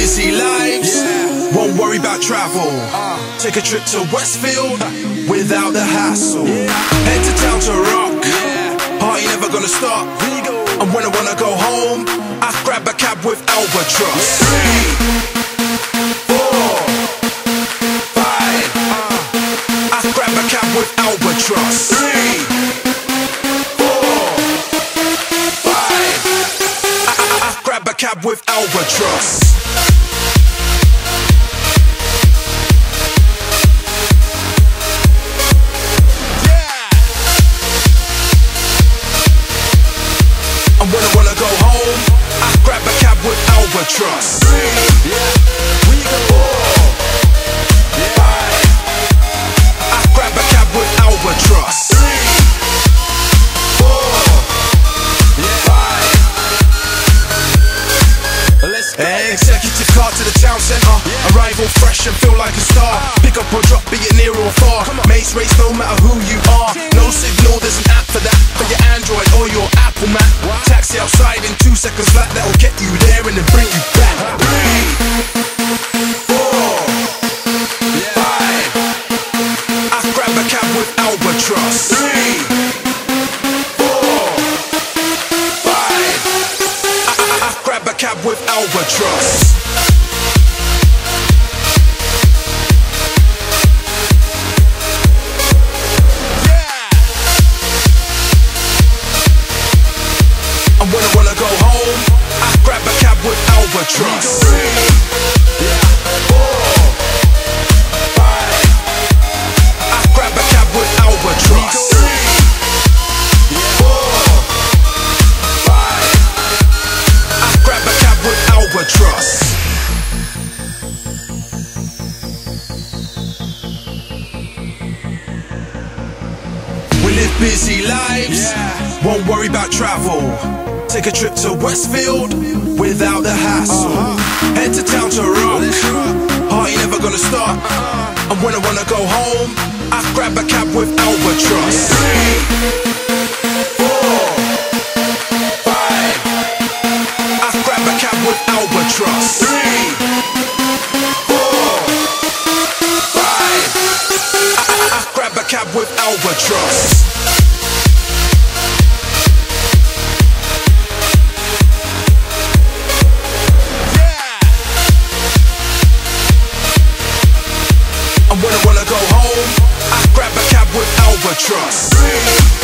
busy lives, won't worry about travel. Take a trip to Westfield without the hassle. Head to town to rock, party never gonna stop. And when I wanna go home, I grab a cab with Albatross. 3, 4, 5, I grab a cab with Albatross. 3, 4, 5, I grab a cab with Albatross. And when I wanna go home, I grab a cab with Albatross. 3, 4, 5, I grab a cab with Albatross. 3, 4, 5. Executive car to the town centre. Arrival fresh and feel like a star. Pick up or drop, be it near or far. Mates race no matter who you are. No signal, there's an app for that. For your Android or your Apple Map. Taxi outside in 2 seconds flat. That'll get you there and then bring you back. 3, 4, 5, I grab a cab with Albatross. 3, 4, 5, I grab a cab with Albatross. And when I wanna go home, I grab a cab with Albatross. 3, 4, 5, I grab a cab with Albatross. 3, 4, 5, I grab a cab with Albatross. We live busy lives, won't worry about travel. Take a trip to Westfield without the hassle. Head to town to rock, party never gonna stop. And when I wanna go home, I grab a cab with Albatross. 3, 4, 5, I grab a cab with Albatross. 3, 4, 5, I grab a cab with Albatross. And when I wanna go home, I grab a cab with Albatross. 3,